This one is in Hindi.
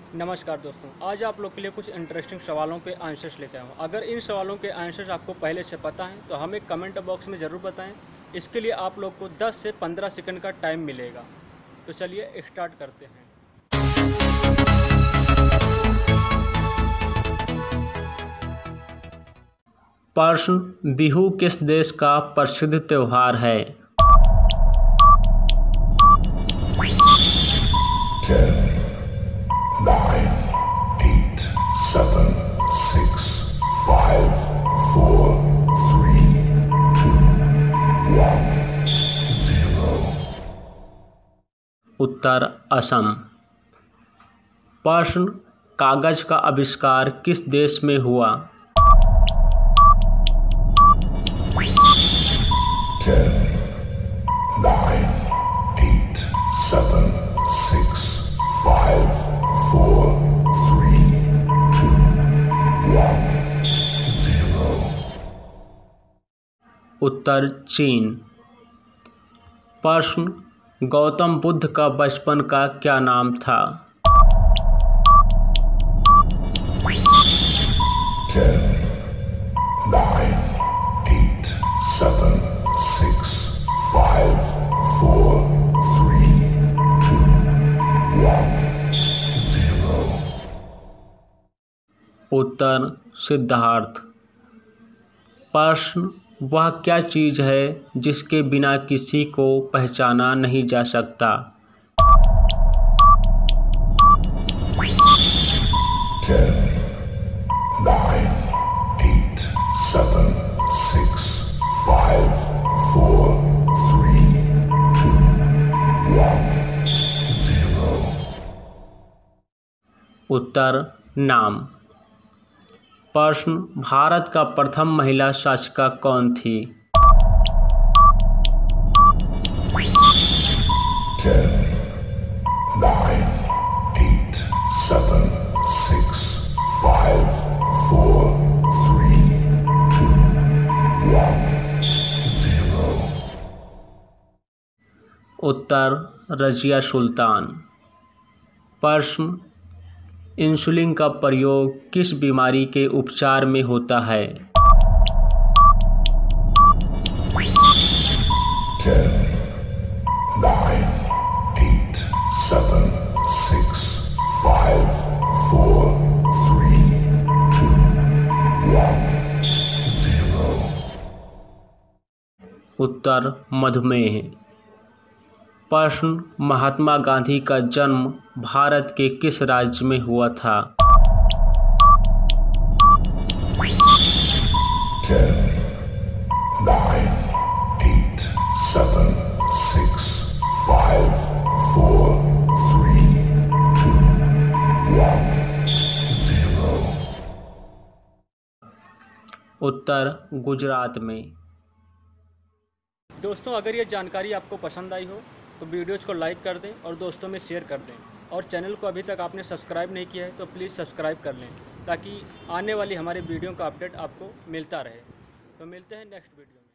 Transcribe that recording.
नमस्कार दोस्तों, आज आप लोग के लिए कुछ इंटरेस्टिंग सवालों पे आंसर्स लेके आया हूँ। अगर इन सवालों के आंसर्स आपको पहले से पता हैं तो हमें कमेंट बॉक्स में ज़रूर बताएं। इसके लिए आप लोग को 10 से 15 सेकंड का टाइम मिलेगा। तो चलिए स्टार्ट करते हैं। प्रश्न, बिहू किस देश का प्रसिद्ध त्योहार है? 10, 9, 8, 7, 6, 5, 4, 3, 2, 1, 0। उत्तर असम। प्रश्न, कागज का आविष्कार किस देश में हुआ? 10, 9, 8, 7, 6, 5, 4, 3, 2, 1, 0। उत्तर चीन। प्रश्न, गौतम बुद्ध का बचपन का क्या नाम था? 10, 9, 8, 7, 6, 5, 4, 3, 2, 1, 0। उत्तर सिद्धार्थ। प्रश्न, वह क्या चीज़ है जिसके बिना किसी को पहचाना नहीं जा सकता? 10, 9, 8, 7, 6, 5, 4, 3, 2, 1, 0। उत्तर नाम। प्रश्न, भारत का प्रथम महिला शासिका कौन थी? 10, 9, 8, 7, 6, 5, 4, 3, 2, 1, 0। उत्तर रजिया सुल्तान। प्रश्न, इंसुलिन का प्रयोग किस बीमारी के उपचार में होता है? 10, 9, 8, 7, 6, 5, 4, 3, 2, 1, 0। उत्तर मधुमेह। प्रश्न, महात्मा गांधी का जन्म भारत के किस राज्य में हुआ था? 10, 9, 8, 7, 6, 5, 4, 3, 2, 1, 0। उत्तर गुजरात में। दोस्तों, अगर ये जानकारी आपको पसंद आई हो तो वीडियोज़ को लाइक कर दें और दोस्तों में शेयर कर दें। और चैनल को अभी तक आपने सब्सक्राइब नहीं किया है तो प्लीज़ सब्सक्राइब कर लें ताकि आने वाली हमारे वीडियो का अपडेट आपको मिलता रहे। तो मिलते हैं नेक्स्ट वीडियो में।